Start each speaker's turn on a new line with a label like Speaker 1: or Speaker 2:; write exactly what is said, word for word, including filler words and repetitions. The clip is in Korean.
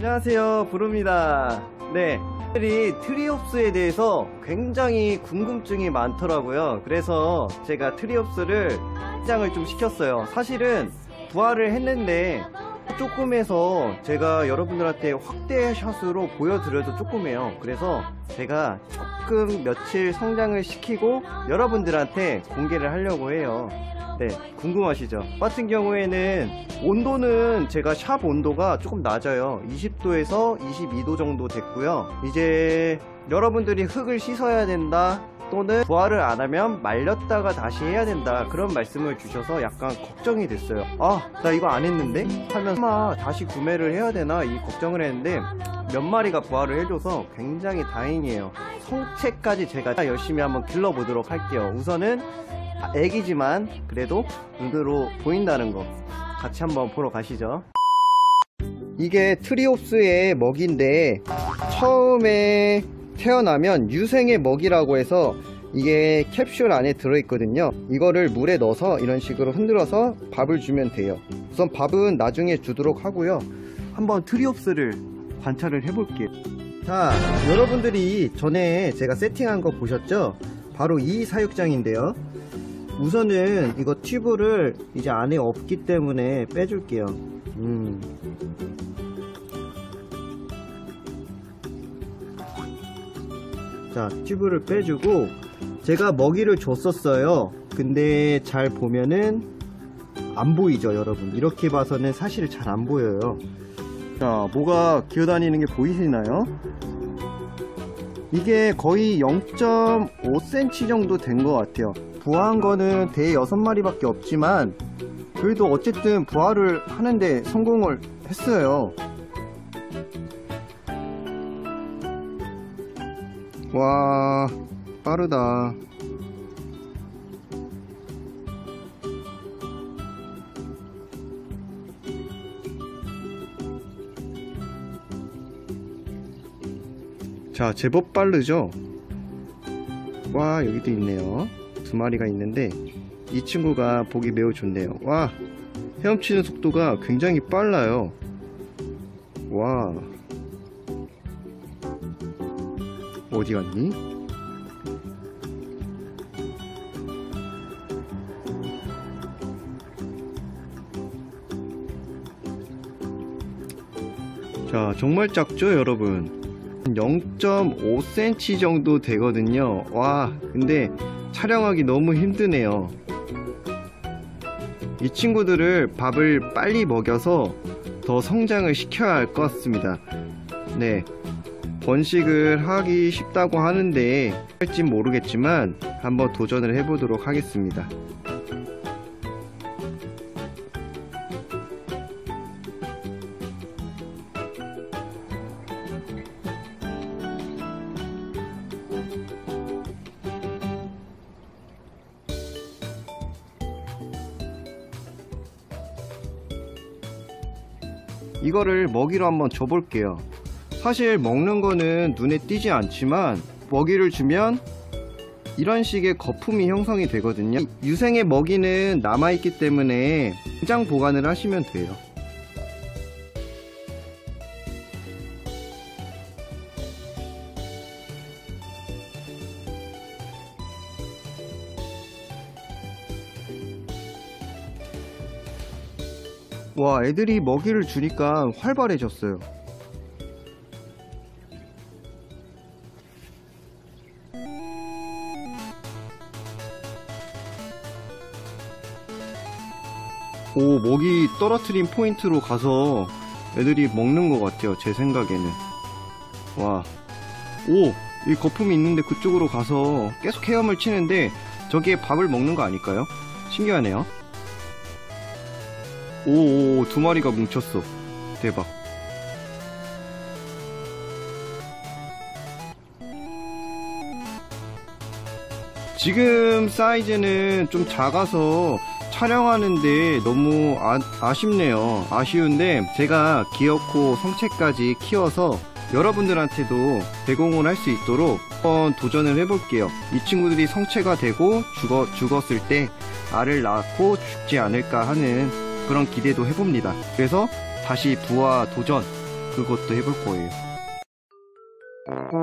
Speaker 1: 안녕하세요, 부릅니다. 네, 이 트리옵스에 대해서 굉장히 궁금증이 많더라고요. 그래서 제가 트리옵스를 시장을 좀 시켰어요. 사실은 부활을 했는데 조금 해서 제가 여러분들한테 확대샷으로 보여드려도 조금 해요. 그래서 제가 조금 며칠 성장을 시키고 여러분들한테 공개를 하려고 해요. 네, 궁금하시죠? 같은 경우에는 온도는 제가 샵 온도가 조금 낮아요. 이십 도에서 이십이 도 정도 됐고요. 이제 여러분들이 흙을 씻어야 된다, 또는 부활을 안 하면 말렸다가 다시 해야 된다, 그런 말씀을 주셔서 약간 걱정이 됐어요. 아, 나 이거 안 했는데? 하면 아마 다시 구매를 해야 되나 이 걱정을 했는데 몇 마리가 부활을 해줘서 굉장히 다행이에요. 성체까지 제가 열심히 한번 길러보도록 할게요. 우선은 애기지만 그래도 눈으로 보인다는 거 같이 한번 보러 가시죠. 이게 트리옵스의 먹이인데 처음에 태어나면 유생의 먹이라고 해서 이게 캡슐 안에 들어있거든요. 이거를 물에 넣어서 이런 식으로 흔들어서 밥을 주면 돼요. 우선 밥은 나중에 주도록 하고요. 한번 트리옵스를 관찰을 해볼게요. 자, 여러분들이 전에 제가 세팅한 거 보셨죠? 바로 이 사육장인데요. 우선은 이거 튜브를 이제 안에 없기 때문에 빼줄게요. 음. 자, 튜브를 빼주고 제가 먹이를 줬었어요. 근데 잘 보면은 안 보이죠, 여러분? 이렇게 봐서는 사실 잘 안 보여요. 자, 뭐가 기어다니는 게 보이시나요? 이게 거의 영 점 오 센티미터 정도 된 것 같아요. 부화한 거는 대 여섯 마리밖에 없지만 그래도 어쨌든 부화를 하는데 성공을 했어요. 와, 빠르다. 자, 제법 빠르죠? 와, 여기도 있네요. 두 마리가 있는데 이 친구가 보기 매우 좋네요. 와, 헤엄치는 속도가 굉장히 빨라요. 와, 어디 갔니? 자, 정말 작죠, 여러분? 영 점 오 센티미터 정도 되거든요. 와, 근데 촬영하기 너무 힘드네요. 이 친구들을 밥을 빨리 먹여서 더 성장을 시켜야 할 것 같습니다. 네, 번식을 하기 쉽다고 하는데 할진 모르겠지만 한번 도전을 해보도록 하겠습니다. 이거를 먹이로 한번 줘볼게요. 사실 먹는 거는 눈에 띄지 않지만 먹이를 주면 이런 식의 거품이 형성이 되거든요. 유생의 먹이는 남아있기 때문에 냉장 보관을 하시면 돼요. 와, 애들이 먹이를 주니까 활발해졌어요. 오, 먹이 떨어뜨린 포인트로 가서 애들이 먹는 것 같아요, 제 생각에는. 와, 오, 이 거품이 있는데 그쪽으로 가서 계속 헤엄을 치는데 저기에 밥을 먹는 거 아닐까요? 신기하네요. 오, 두 마리가 뭉쳤어. 대박. 지금 사이즈는 좀 작아서 촬영하는데 너무 아, 아쉽네요. 아쉬운데 제가 귀엽고 성체까지 키워서 여러분들한테도 제공을 할 수 있도록 한번 도전을 해볼게요. 이 친구들이 성체가 되고 죽어, 죽었을 때 알을 낳고 죽지 않을까 하는 그런 기대도 해봅니다. 그래서 다시 부화 도전 그것도 해볼 거예요.